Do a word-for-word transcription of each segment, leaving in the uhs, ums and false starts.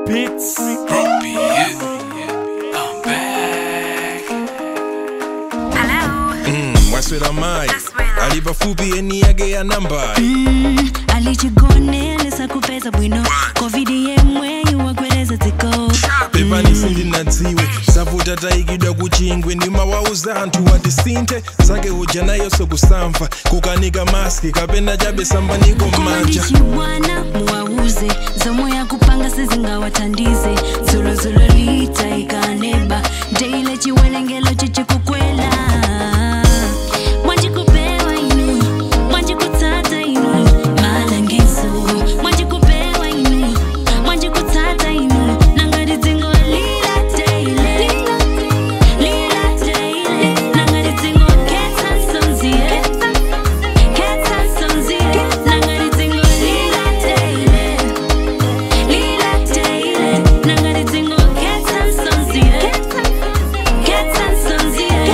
Beatz. ProPee, I'm back. Hello. Mm, waswera mai alipa fupi eni yake ya namba mm, alichigonelesa kupeza bwino covid yemwe yuwagwereza ziko pepani sindinadziwe savuta taikidwa kuchingwe ndimawauza anthu watisinthe zake uja nayo sokusamva kukanika maski kapena chabe sambaniko mmanja komandishibwana muwauze zomwe yakupanga sizingawatandize zulozolo litaikaneba ndeile chiwelengelo chichikukwela mwajikupewa inu mwajikutata inu malangizo mwajikupewa inu mwajikutata inu nangari dzingo lila teile lila teile nangari dzingo ketsa sonzie ketsa sonzie nangari dzingo lila teile lila teile nangari dzingo ketsa sonzie ketsa sonzie.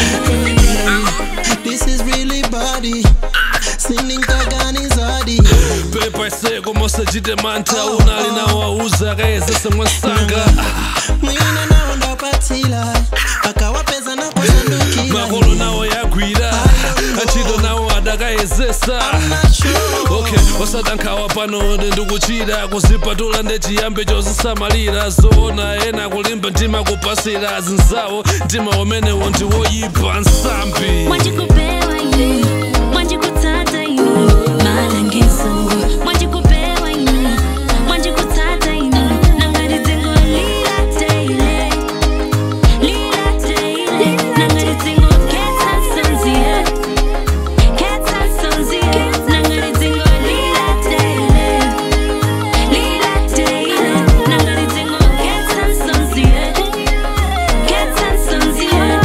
This is really body. Singing Kagani Zadi. Pepa seko mosajite manta unali na wauza kaeze semwasanga Mwina naonda patila akawapeza na kusandukila makolo nawo yagwira achito nawo adakaezesa okay osadankawa pano ndikuchira kuzipatula ndechiyambe chozisamalira zoona ena kulimba ntima kupasira zinzawo ntima umenewo ndiwoyipa nsambi Mwajikupewa inu, mwajikutata inu, malangizo. Mwajikupewa inu, mwajikutata inu, nangari dzingo lila teile, lila teile, nangari dzingo ketsa sonzie, ketsa sonzie, nangari dzingo lila teile, lila teile, nangari dzingo ketsa sonzie, ketsa sonzie.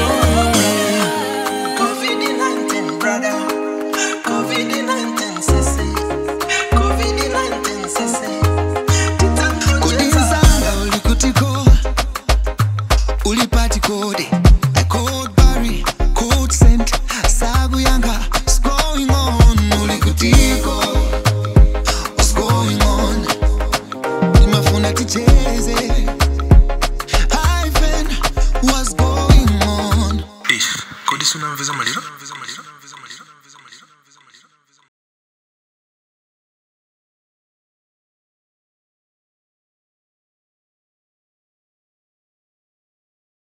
covid nineteen brother covid nineteen sisi covid nineteen sisi Kudinzanga ulikutiko ulipati kode I called Barry code sent sagu yanga